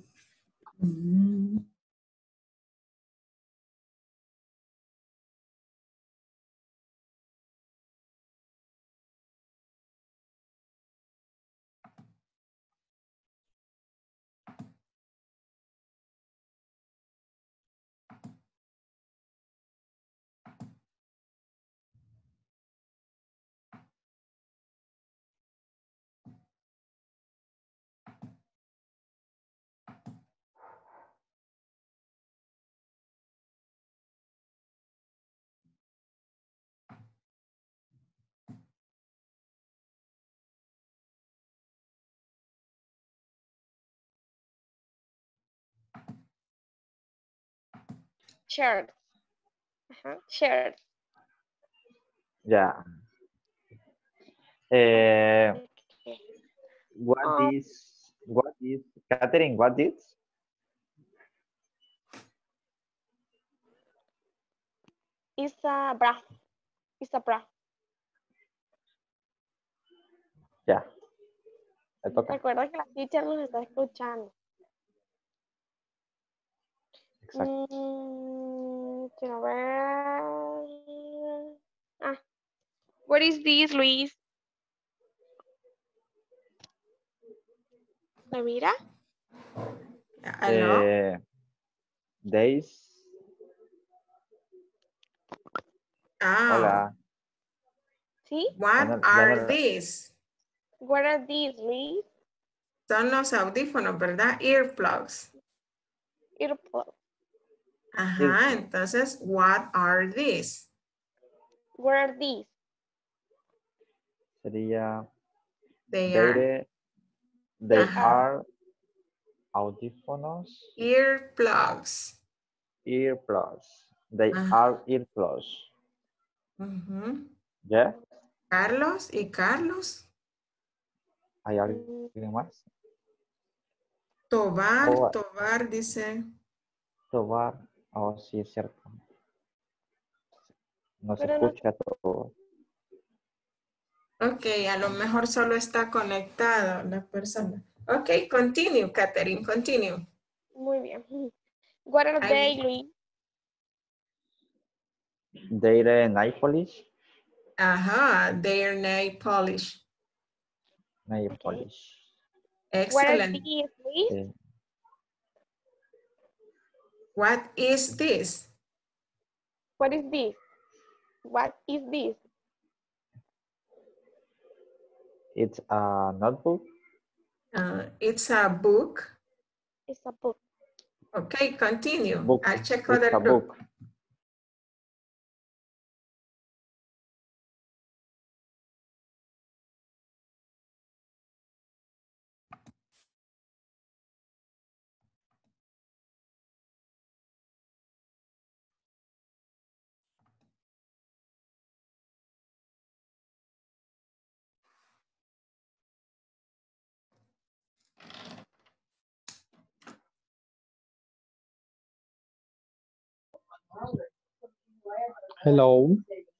C: Shirt. Ajá, shirt.
Q: Yeah. Uh, what
C: Oh.
Q: is, what is, Catherine, what is?
C: It's a bra. It's a bra.
Q: Ya. Me toca.
C: Recuerda que la teacher nos está escuchando.
Q: Exacto.
C: Mm, quiero ver. Ah. What is this, Luis? ¿Me mira?
A: ¿Aló?
Q: Eh, days.
A: Ah.
Q: Hola.
C: ¿Sí?
A: What
Q: Ya no- ya
A: are
Q: no-
A: these?
C: What are these, Luis?
A: Son los audífonos, ¿verdad? Earplugs.
M: Earplugs.
A: Ajá, entonces, what are these?
M: What are these?
Q: Sería.
A: They
Q: They,
A: are.
Q: they
A: Ajá.
Q: are audífonos.
A: Earplugs.
Q: Earplugs. They
A: Ajá.
Q: are earplugs.
A: Ujú.
Q: Yeah.
A: Carlos y Carlos.
Q: ¿Hay alguien más?
A: Tobar,
Q: Oh,
A: Tobar dice.
Q: Tobar. Oh, sí, es cierto. No se
M: Pero no-
Q: escucha todo.
A: Ok, a lo mejor solo está conectado la persona. Ok, continue, Catherine, continue.
M: Muy bien. What are
A: Ahí-
M: they, Luis?
Q: They're nail polish.
A: Ajá, their nail polish.
Q: Nail
M: Okay.
Q: polish.
M: What are
A: Excellent.
M: these, Luis?
Q: Sí.
A: What is this?
M: What is this? What is this?
Q: It's a notebook.
A: Uh, it's a book.
M: It's a book.
A: Okay, continue.
Q: Book.
A: I'll check
Q: It's
A: other
Q: a
A: group.
Q: book.
D: Hello.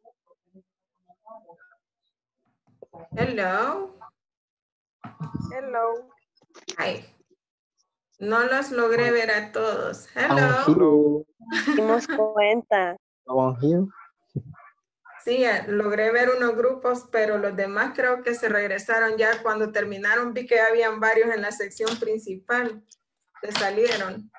A: Hello.
M: Hello.
A: Hi. No los logré ver a todos.
D: I'm
A: Hello.
D: here.
C: Dimos cuenta.
D: I'm here.
A: Sí, eh, logré ver unos grupos, pero los demás creo que se regresaron ya cuando terminaron. Vi que habían varios en la sección principal que salieron.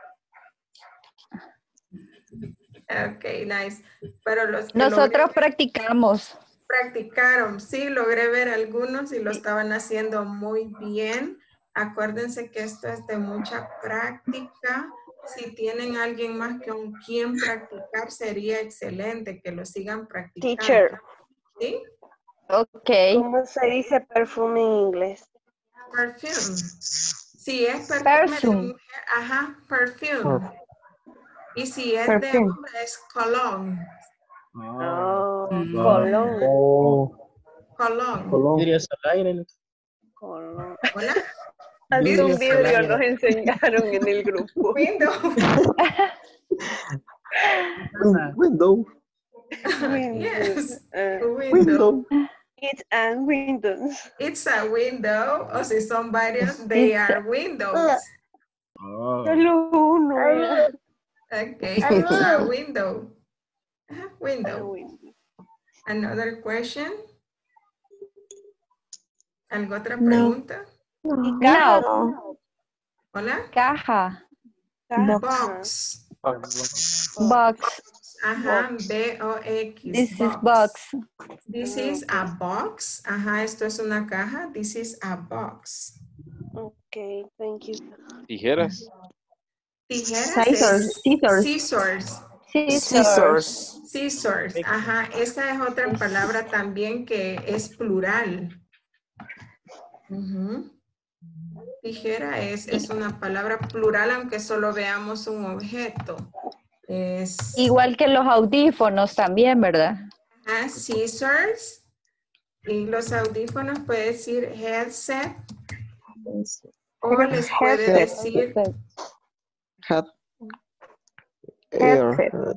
A: Ok, nice. Pero los que
I: Nosotros
A: logré-
I: practicamos.
A: practicaron, sí, logré ver algunos y lo estaban haciendo muy bien. Acuérdense que esto es de mucha práctica. Si tienen alguien más con quien practicar, sería excelente que lo sigan practicando.
C: Teacher,
A: ¿Sí?
I: Ok.
C: ¿cómo se dice perfume en inglés?
A: Perfume. Si es perfume de
I: Perfume.
A: mujer, ajá, perfume. Y si es de
C: Perfume.
A: hombre, es cologne.
C: Oh,
B: Mm.
C: Colón.
D: Oh,
A: Cologne.
D: Colón.
N: Vidrios al aire.
C: Colón.
A: Hola.
C: Hasta
N: Vidrios
C: un
N: al
C: vidrio
N: aire.
C: nos enseñaron en el grupo.
A: Window.
N: Ana,
D: Window.
A: Yes.
C: Uh,
A: Window.
C: it's and windows.
A: It's a window. O si son varios, they
I: It's
A: are windows.
N: Oh.
C: Solo uno. era.
A: Okay, it's a window. Ajá,
C: Ah,
A: Window.
C: window.
A: Another question. ¿Alguna otra
C: No.
A: pregunta?
C: ¿Y caja?
I: No.
A: Hola.
I: Caja.
C: Caja.
A: Box.
I: Box.
A: Ajá, B O X.
I: This is box.
A: This is a box. Ajá, esto es una caja. This is a box.
C: Okay, thank you.
R: Tijeras.
A: Tijeras
I: Scissors.
A: es
I: Scissors.
A: scissors.
I: Scissors.
A: Scissors. Ajá, esa es otra palabra también que es plural. Ujú. Tijera es, es una palabra plural, aunque solo veamos un objeto. Es
I: Igual que los audífonos también, ¿verdad?
A: ah, scissors. Y los audífonos puede decir headset. O les puede decir
D: Hat.
C: Headset.
D: Airhead.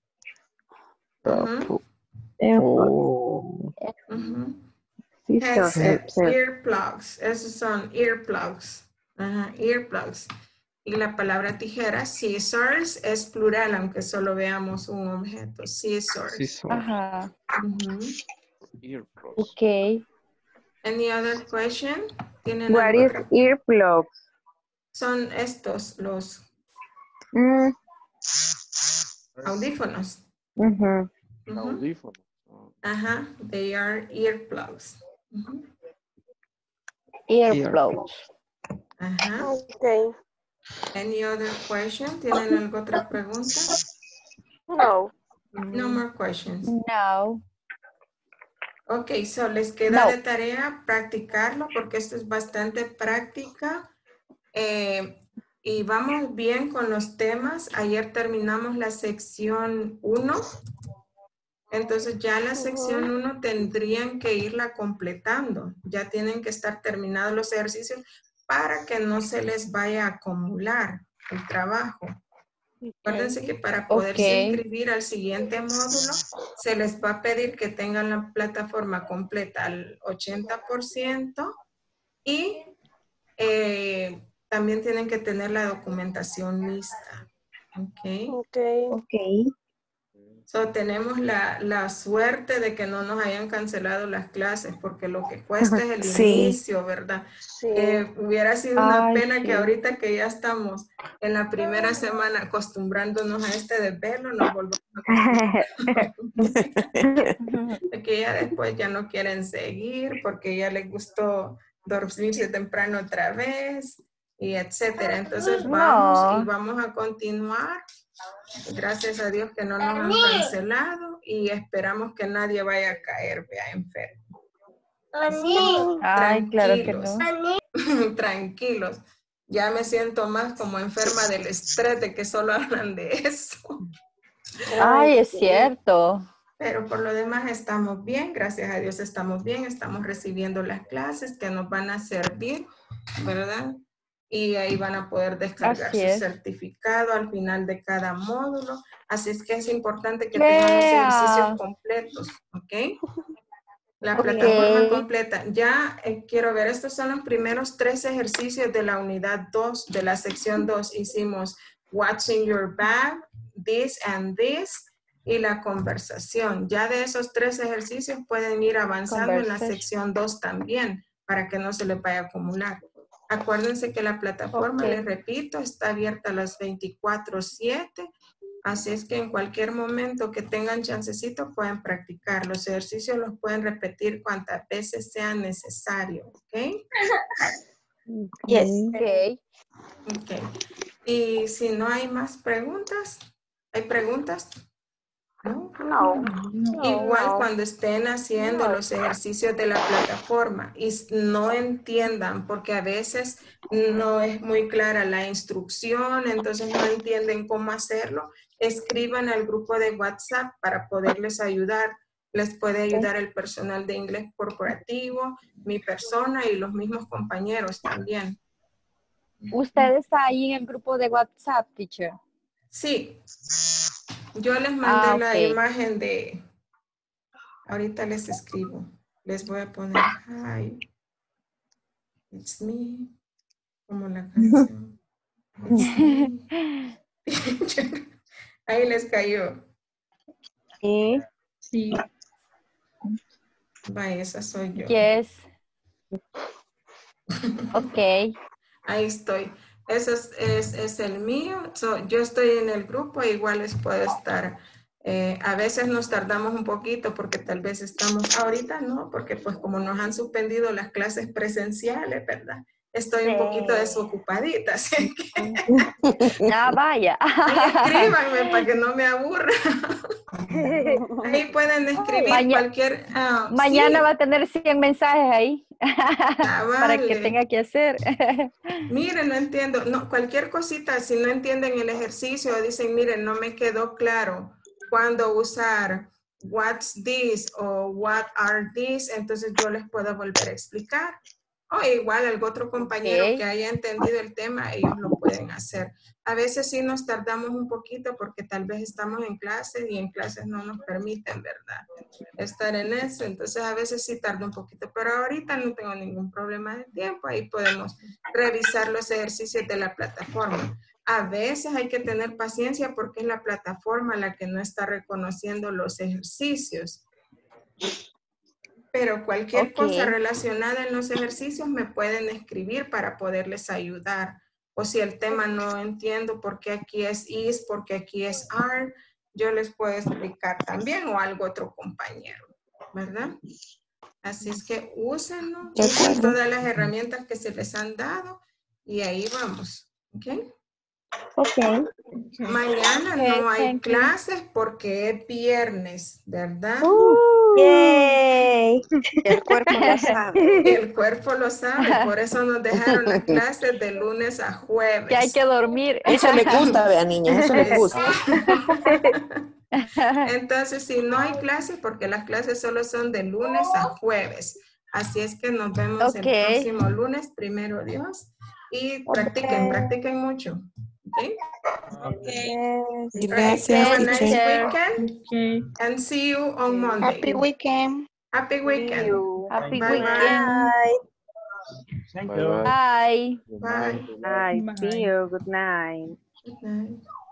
A: ujú,
D: Oh.
A: ujú.
C: Scissors.
A: Headsets, earplugs. Esos son earplugs. Ajá, earplugs. Y la palabra tijera, scissors, es plural, aunque solo veamos un objeto. Scissors.
D: Scissors.
I: Ajá.
A: Ujú.
R: Earplugs.
I: Ok.
A: Any other question? ¿Tienen
C: What
A: alguna
C: is
A: otra?
C: earplugs?
A: Son estos los
C: Mm,
A: audífonos.
C: ujú.
A: Ujú.
R: Audífonos.
A: Ajá, they are earplugs. Ujú.
I: Earplugs.
A: Ajá.
M: Okay.
A: Any other question? ¿Tienen alguna otra pregunta?
M: No.
A: No more questions.
I: No.
A: Ok, so les queda
I: No.
A: de tarea practicarlo porque esto es bastante práctica. Eh, y vamos bien con los temas. Ayer terminamos la sección uno. Entonces ya la sección uno tendrían que irla completando. Ya tienen que estar terminados los ejercicios para que no se les vaya a acumular el trabajo. Acuérdense que para poderse
I: Okay.
A: inscribir al siguiente módulo, se les va a pedir que tengan la plataforma completa al ochenta por ciento y eh, también tienen que tener la documentación lista. Ok.
M: Okay.
C: Okay.
A: So, tenemos la, la suerte de que no nos hayan cancelado las clases, porque lo que cuesta es el
P: Sí.
A: inicio, ¿verdad?
M: Sí.
A: Eh, hubiera sido una
I: Ay,
A: pena
I: sí.
A: que ahorita que ya estamos en la primera semana acostumbrándonos a este desvelo, nos volvamos a acostumbrar. Que ya después ya no quieren seguir porque ya les gustó dormirse temprano otra vez y etcétera. Entonces vamos
I: No.
A: y vamos a continuar. Gracias a Dios que no nos han cancelado y esperamos que nadie vaya a caer, vea, enfermo.
I: Ay, claro que no.
A: Tranquilos, tranquilos. Ya me siento más como enferma del estrés de que solo hablan de eso.
I: Ay, es cierto.
A: Pero por lo demás estamos bien, gracias a Dios estamos bien, estamos recibiendo las clases que nos van a servir, ¿verdad? Y ahí van a poder descargar
I: Así
A: su
I: es.
A: certificado al final de cada módulo. Así es que es importante que
I: Yeah.
A: tengan los ejercicios completos, ¿ok? La
I: Ok.
A: plataforma completa. Ya eh, quiero ver, estos son los primeros tres ejercicios de la unidad dos, de la sección dos. Hicimos Watching Your Bag, This and This y la conversación. Ya de esos tres ejercicios pueden ir avanzando en la
I: Conversation.
A: sección dos también para que no se les vaya a acumular. Acuérdense que la plataforma,
I: Ok.
A: les repito, está abierta a las veinticuatro siete. Así es que en cualquier momento que tengan chancecito pueden practicar. Los ejercicios los pueden repetir cuantas veces sea necesario. ¿Ok?
C: Yes.
I: Ok.
A: Ok. Y si no hay más preguntas, ¿hay preguntas? ¿No?
M: No.
A: Igual
M: No.
A: cuando estén haciendo los ejercicios de la plataforma y no entiendan, porque a veces no es muy clara la instrucción, entonces no entienden cómo hacerlo, escriban al grupo de WhatsApp para poderles ayudar. Les puede ayudar el personal de inglés corporativo, mi persona y los mismos compañeros también.
I: ¿Usted está ahí en el grupo de WhatsApp, teacher?
A: Sí. Yo les mandé
I: Ah,
A: la
I: ok.
A: imagen de... Ahorita les escribo. Les voy a poner hi. It's me. Como la canción. It's me. Ahí les cayó.
C: Sí.
B: Sí.
A: Vaya, esa soy yo.
I: Yes. Ok.
A: Ahí estoy. Ese es, es, es el mío. So, yo estoy en el grupo, igual les puedo estar. Eh, a veces nos tardamos un poquito porque tal vez estamos, ahorita no, porque pues como nos han suspendido las clases presenciales, ¿verdad? Estoy un poquito desocupadita, así que...
I: Ah, vaya.
A: Ahí escríbanme para que no me aburra. Ahí pueden escribir
I: Maña-
A: cualquier... ah,
I: Mañana
A: sí.
I: va a tener cien mensajes ahí
A: Ah,
I: para que
A: vale.
I: tenga que hacer.
A: Miren, no entiendo. No, cualquier cosita, si no entienden el ejercicio, dicen, miren, no me quedó claro cuándo usar what's this o what are these, entonces yo les puedo volver a explicar. O igual algún otro compañero
I: Ok.
A: que haya entendido el tema, ellos lo pueden hacer. A veces sí nos tardamos un poquito porque tal vez estamos en clases y en clases no nos permiten, ¿verdad? Estar en eso, entonces a veces sí tarda un poquito, pero ahorita no tengo ningún problema de tiempo, ahí podemos revisar los ejercicios de la plataforma. A veces hay que tener paciencia porque es la plataforma la que no está reconociendo los ejercicios. Pero cualquier
I: Ok.
A: cosa relacionada en los ejercicios me pueden escribir para poderles ayudar. O si el tema no entiendo por qué aquí es is, por qué aquí es are, yo les puedo explicar también o algo otro compañero, ¿verdad? Así es que úsenlo,
L: De
A: usen
L: acuerdo.
A: todas las herramientas que se les han dado Y ahí vamos. ¿Ok?
C: Ok.
A: Mañana
I: Okay,
A: no hay
I: thank you.
A: clases porque es viernes, ¿verdad?
C: Uh, yay.
M: El cuerpo lo sabe.
A: El cuerpo lo sabe, por eso nos dejaron las clases de lunes a jueves.
I: Que hay que dormir.
L: Eso le gusta, vea, niña, eso le gusta.
A: Entonces, si no hay clases, porque las clases solo son de lunes a jueves. Así es que nos vemos
I: Ok.
A: el próximo lunes, primero Dios. Y practiquen, practiquen mucho. ¿Ok?
C: Yes.
L: Gracias,
A: Have a nice
L: teacher.
A: weekend.
B: Okay.
A: And see you on Monday.
M: Happy weekend.
A: Happy weekend.
I: Happy
A: Bye
I: weekend.
C: Bye.
N: Thank
R: Bye
N: you.
R: bye.
I: Bye.
A: Bye.
E: Bye.
B: Bye.
E: See you. Good night.
A: Good night.